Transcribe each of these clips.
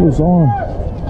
goes on.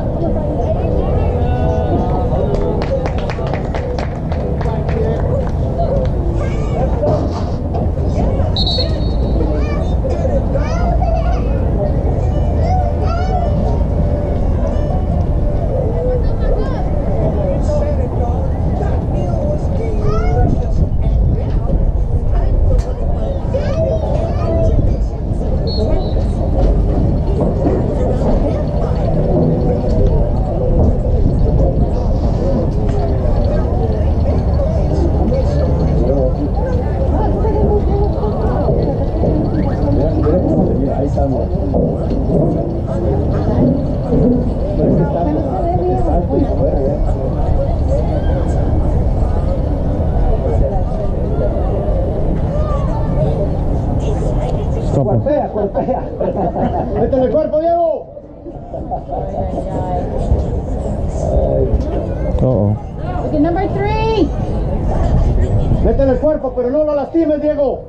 Golpea. Métele el cuerpo, Diego. Look at number 3. Métele el cuerpo, pero no lo lastimes, Diego.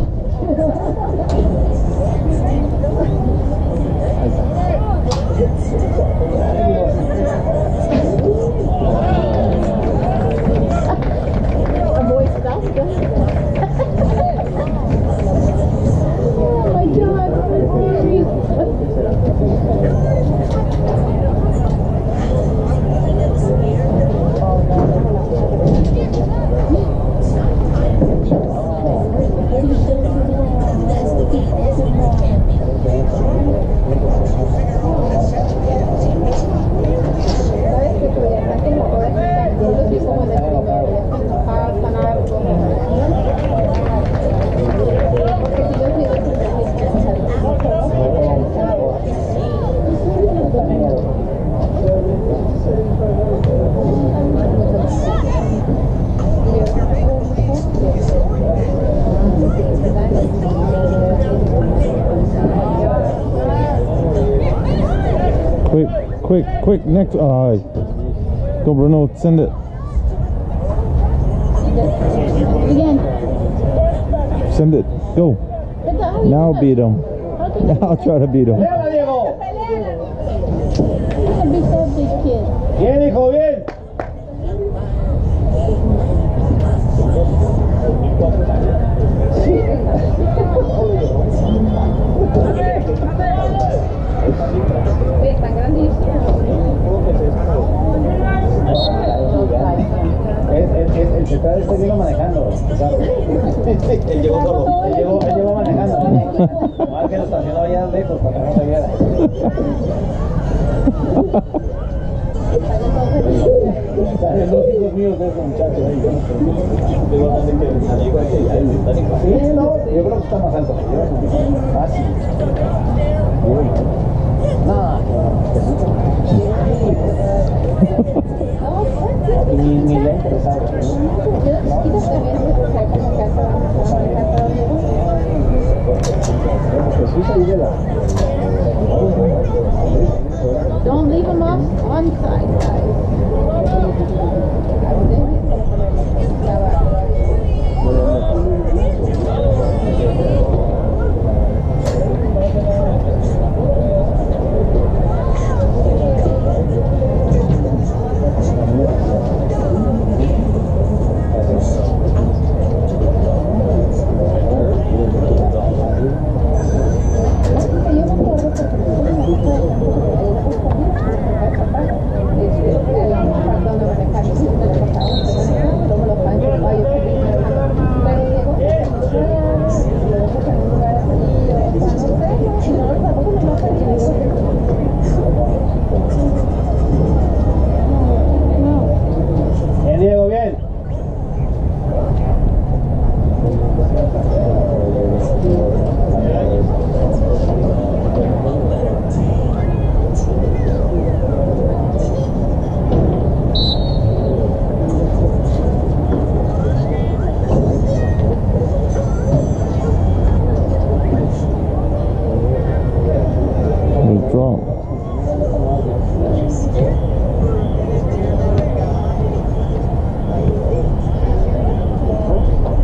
Quick, next. Go, Bruno, send it. Again. Send it. Go. Now beat him. Now try to beat him. Bien, hijo, bien. El sector este vino manejando. Él llegó solo. Él llegó manejando. Nomás que lo estacionó allá lejos para que no se viera. Salen dos hijos míos de ese muchacho ahí. Sí, no, yo creo que está más alto. Fácil. Ni le ha interesado. Don't leave them off one side, guys.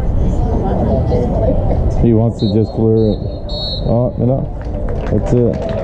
He wants to just clear it. Oh, you know, that's it.